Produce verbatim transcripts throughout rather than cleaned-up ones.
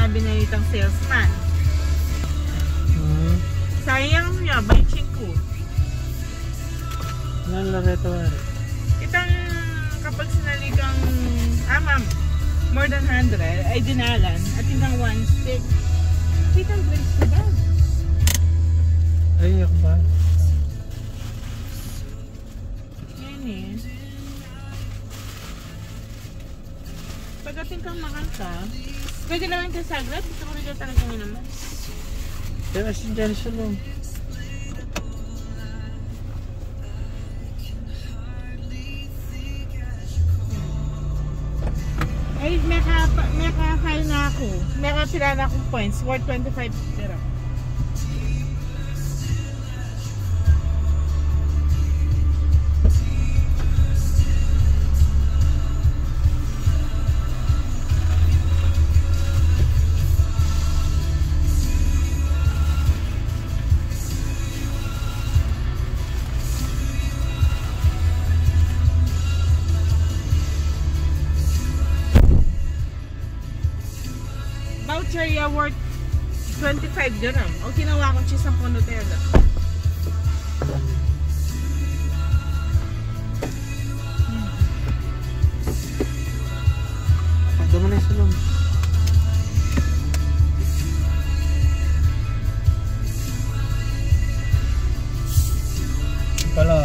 sinabi na itong salesman. Hmm. Sayang niya, bayching ko. Nalareto nga rin. Itang kapag sinaligang, ah ma'am, more than one hundred ay dinalan at itang one stick. Itang drinks ko ba? Ay, ako ba? Yan eh. Pagdating kang makanta, pwede naman ka sagrat. Gusto ko rin talaga nga naman. Kaya si Jensen mo. Ay, may ka-file na ako. May ka-pila na akong points. Worth twenty-five pero. Voucher ya worth twenty-five dirham. O ginawa ko cheese ang Nutella. Dama na yung sulong. Pala.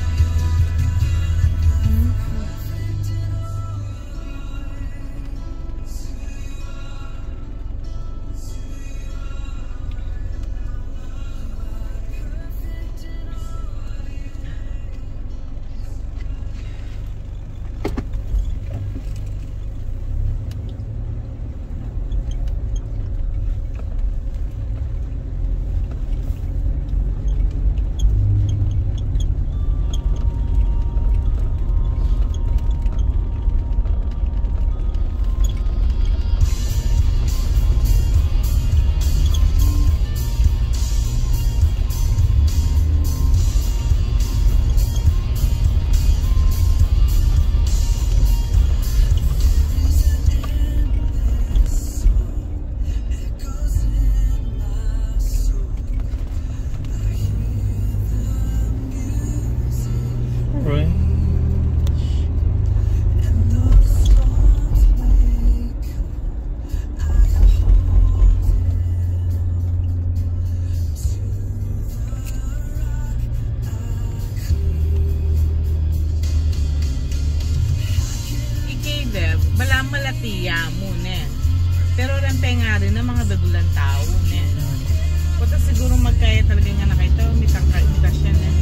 Balang malatiya muna. Pero rampay nga rin ng mga dadulan tao. Kota siguro magkaya talaga nga na kayo. Mitang imitasyon eh.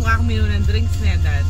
Mukha kang minunan ng drinks na dad.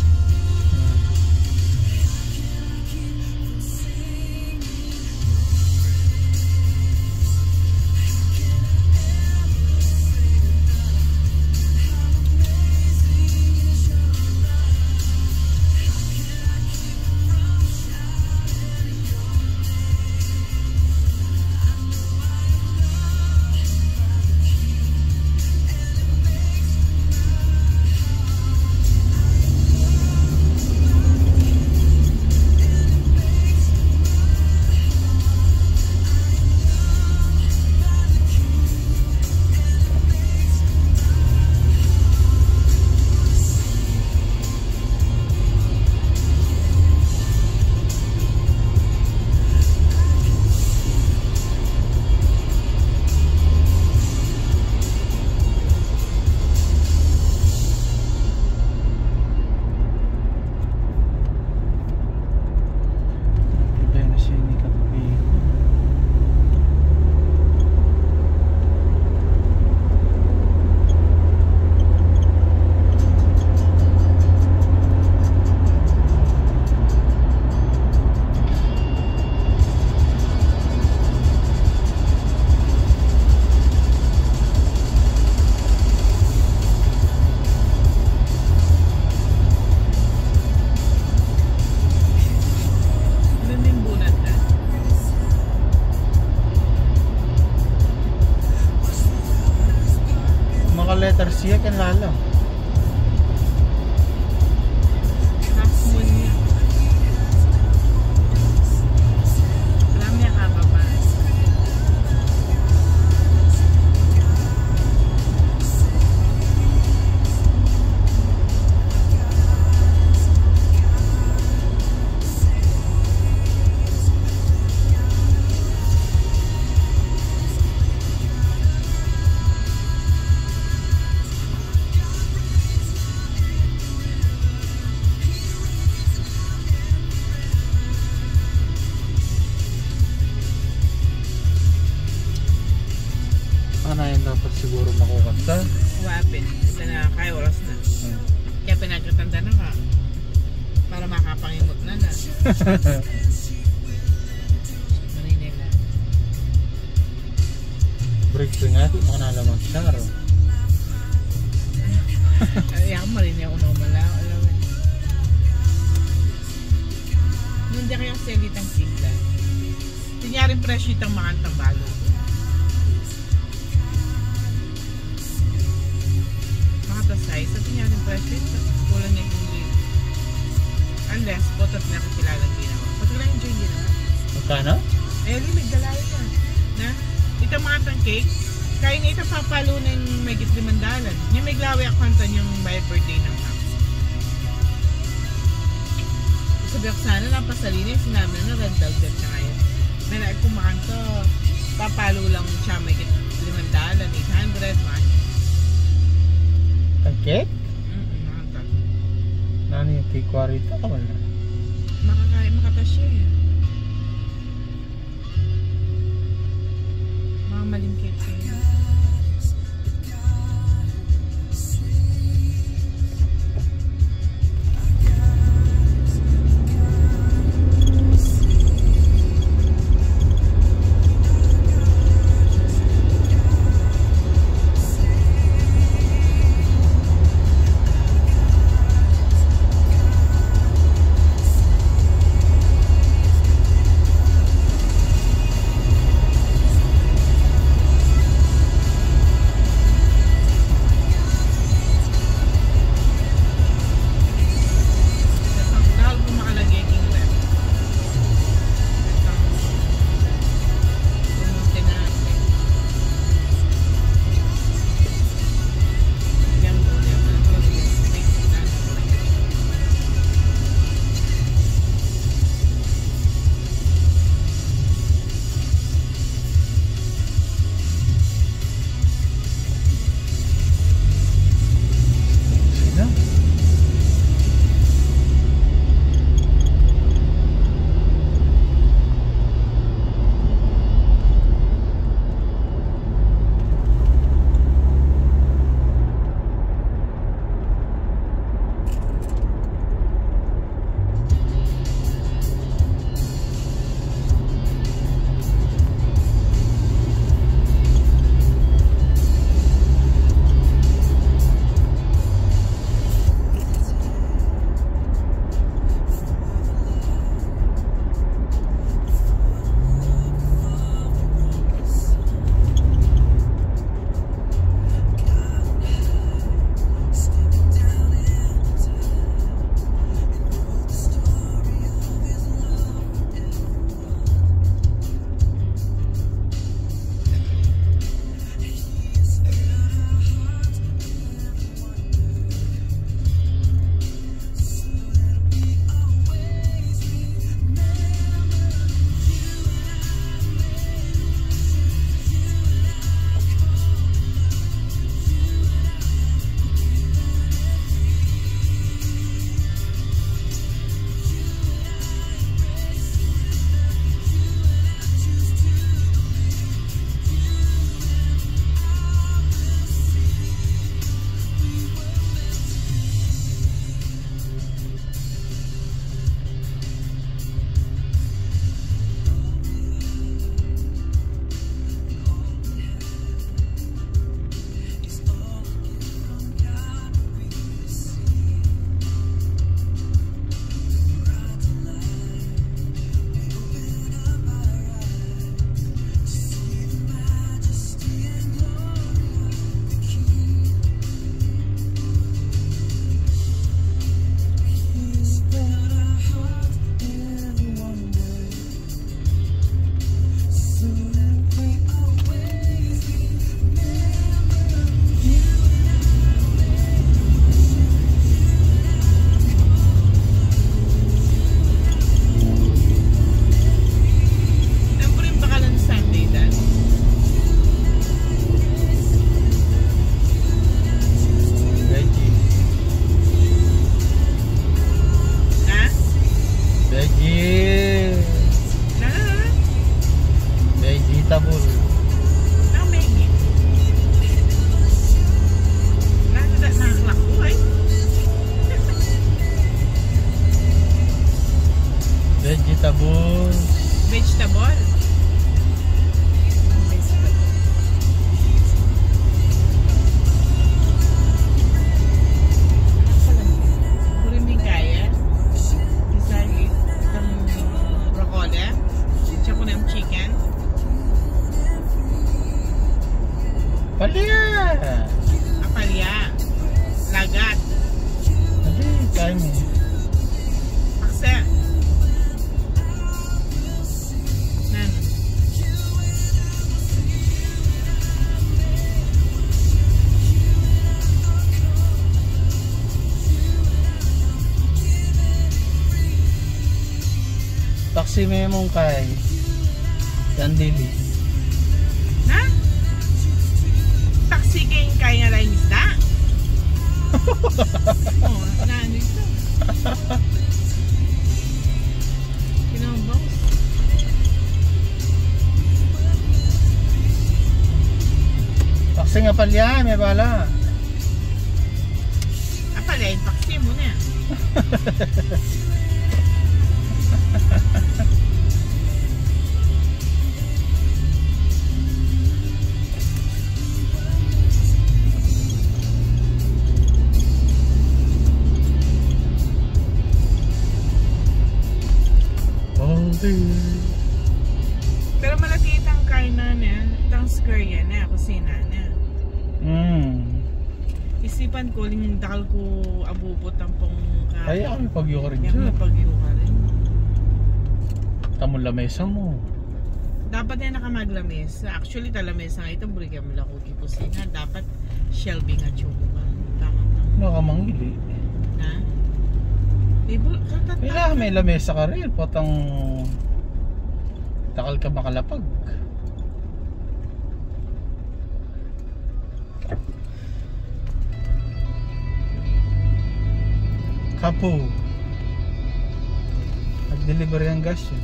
Letter C kan lalo. Half moon niya. Alam niya ka ba ba? Ano yun dapat siguro makukanta? Wapin. Ito na kaya oras na. Hmm. Kaya pinagkatanda na ka. Para makapangimot na na. Marinay lang. Break ko nga, di makanala mag-sharo. Ay, ako marinay ako normal lang. Alam mo. Hindi kayo selitang sigla. Tinyaring presyo itang makantang balo. Size, sabi niya rin presyo ito. Kulang niya yung lead. Unless, potot na kakilalang ginawa. Pati lang enjoy ginawa. Magkano? Eh, limig dalay ka. Na? Ito mga tang cake, kaya na ito papalo na yung may gitlimandalan. Yung may glawi akantan yung by birthday ng Max. Sabi ako sana lang pasalina yung sinabi na red velvet na ngayon. May naik kumakanto, papalo lang siya may gitlimandalan, eight hundred, man. Ang cake? Mm-mm, makanta. Nano yung cake kwarita ka wala? Makakain, makatasya eh. Mga malingkit eh. Vegetables. Vegetable. Vegetable. Siguro hindi kaya. Isa itong broccoli. Tsaka ko na yung chicken. Palya! Apalya. Lagat. Hindi, kaya mo. Pakse. Nan. Taksi mo yung kay Sandili. Na? Taksi kayong kaya nga lang isda? Oo, naano ito. Kinambaw. Taksi nga palya, may bala. Ah, pala, yung taksi mo na. Pero malaki itang karna na, itang square yan na, kusina na. Hmm. Isipan ko, limindakal ko abubot ang pong ka. Kaya kami pag-yuka rin Kaya siya. kami pag-yuka rin. Tamon lamesa mo. Dapat yan nakamaglamesa. Actually, talamesa nga ito, buriga mo lang kuki kusina. Dapat shelving at chuko ka. Tama na. Nakamangili. Na? Table, katata. Kailangan may lamesa ka rin. Potang takal ka makalapag. Kapo. Nag-deliver yung gas yun.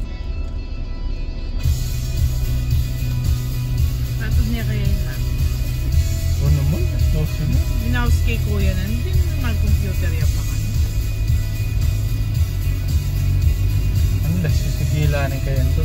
Tatod niya kaya yun na. O naman, nasa na. Binaus kay kuya na, hindi naman mag-computer yan pa ka. Ano lang, sisigilanin kayo ito.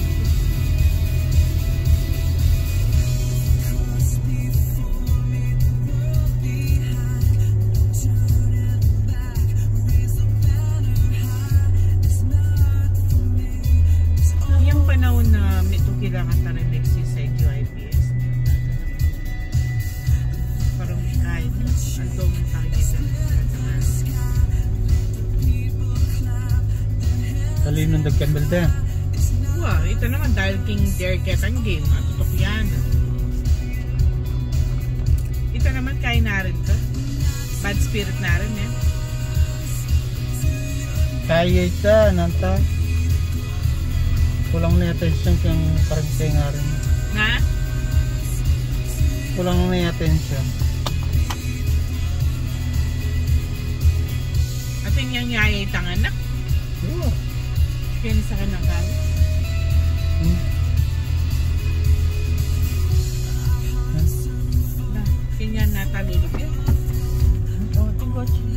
Yung panahon na may tukilangan ta rin nagsisay Q I P S. Parang kahit ang domong takikita ng Talinong dagkambal din. wow, ito naman dahil King Dare Get ang game. At tutok yan. Ito naman kaya na rin to. Bad spirit na rin eh. Kaya ito, nanta. Kulang na attention kang karagtay nga rin. Na? Kulang na attention. At yung yung yaya itang anak. Yeah. Kaya sa kanang kala. Hmm. Na, kanya natalulog yun. Oh, tingko.